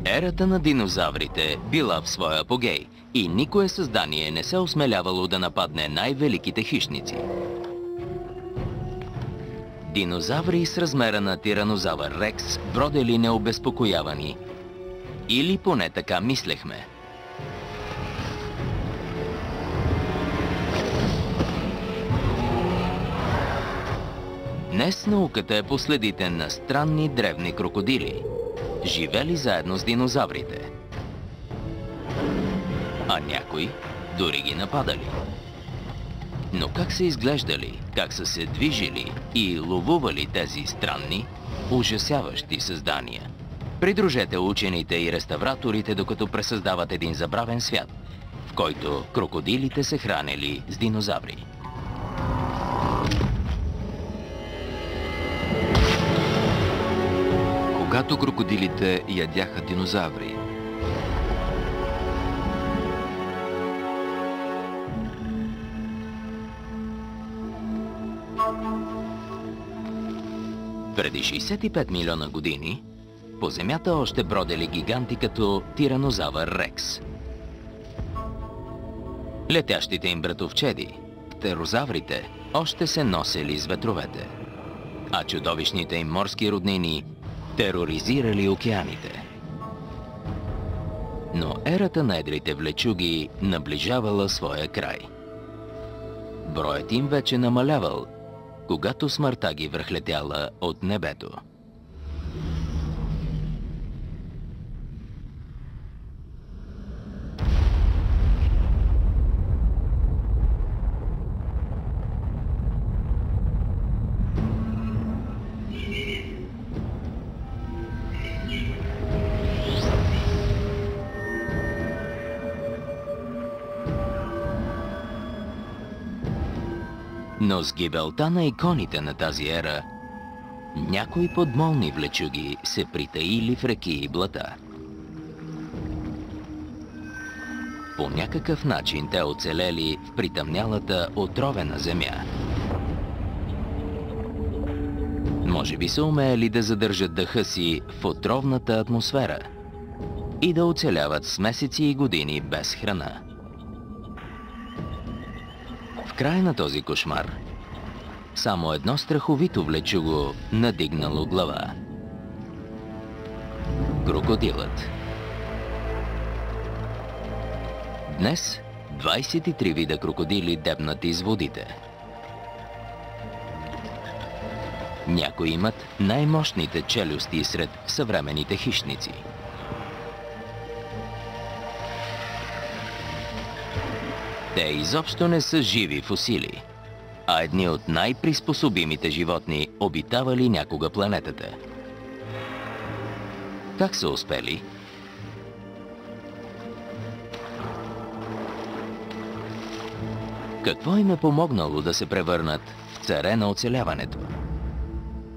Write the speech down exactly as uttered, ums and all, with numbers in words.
Ерата на динозаврите била в своя апогей и никое създание не се осмелявало да нападне най-великите хищници. Динозаври с размера на тиранозавър Рекс бродели необезпокоявани. Или поне така мислехме. Днес науката е по следите на странни древни крокодили, живели заедно с динозаврите. А някои дори ги нападали. Но как са изглеждали, как са се движили и ловували тези странни, ужасяващи създания? Придружете учените и реставраторите, докато пресъздават един забравен свят, в който крокодилите се хранели с динозаври. Когато крокодилите ядяха динозаври. Преди шейсет и пет милиона години по Земята още бродели гиганти като тиранозавър Рекс. Летящите им братовчеди, птерозаврите, още се носели с ветровете, а чудовищните им морски роднини тероризирали океаните. Но ерата на едрите влечуги наближавала своя край. Броят им вече намалявал, когато смъртта ги връхлетяла от небето. Но с гибелта на иконите на тази ера, някои подмолни влечуги се притаили в реки и блата. По някакъв начин те оцелели в притъмнялата отровена земя. Може би са умеели да задържат дъха си в отровната атмосфера и да оцеляват с месеци и години без храна. В края на този кошмар, само едно страховито влечуго надигнало глава. Крокодилът. Днес двайсет и три вида крокодили дебнат из водите. Някои имат най-мощните челюсти сред съвременните хищници. Те изобщо не са живи фосили, а едни от най-приспособимите животни обитавали някога планетата. Как са успели? Какво им е помогнало да се превърнат в царе на оцеляването?